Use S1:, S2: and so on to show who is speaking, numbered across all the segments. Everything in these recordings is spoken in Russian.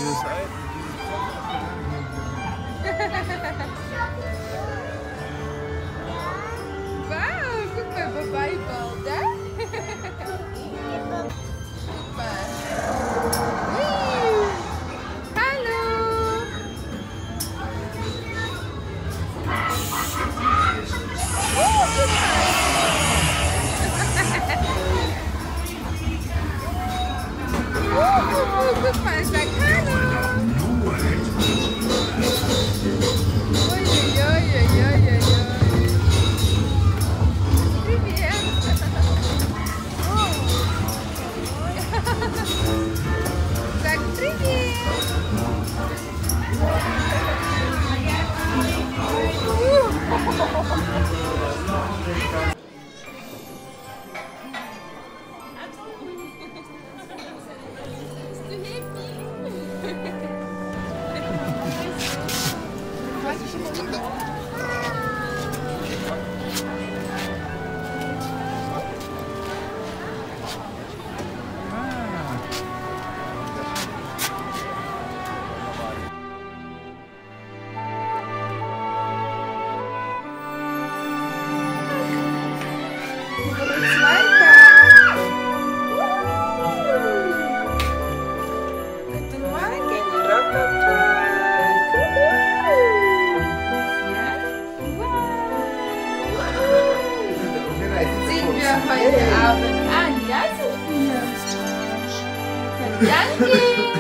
S1: Вау, какой бабайбал, да? Goodbye, like hello. Ой-ой-ой-ой-ой-ой-ой. Привет. Так, привет. Heute Abend an, ja, Sophia? Danke!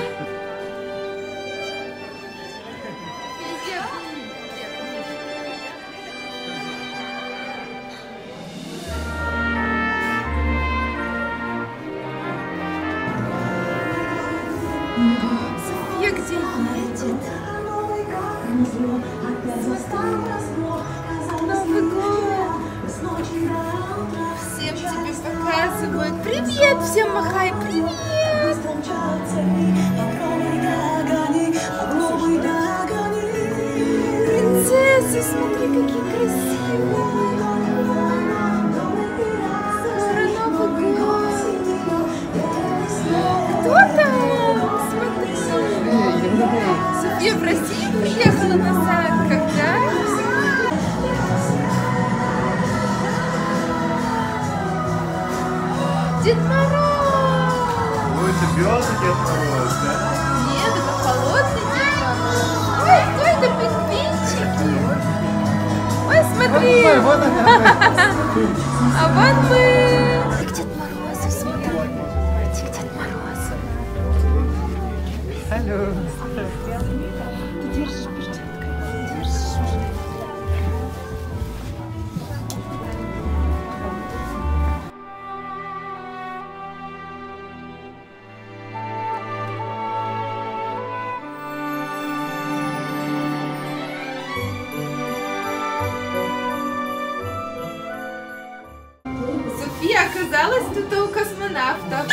S1: София где едет? Новый год! Всем тебе показывают. Привет, всем махай, привет! Принцессы, смотри, какие красивые! Скоро Новый год! Кто там? Смотри! София в Россию приехала на санках, да? Дед Мороз!
S2: Ой, это белый Дед Мороз, да?
S1: Нет, это холодный Дед Мороз. Ой, кто это, пингвинчики? Ой, смотри!
S2: Вот она!
S1: А вон мы! К Дед Морозу смотри. Иди к Дед Морозу.
S2: Алло!
S1: Держишь перчаткой. Держишь. София оказалась тут у космонавтов.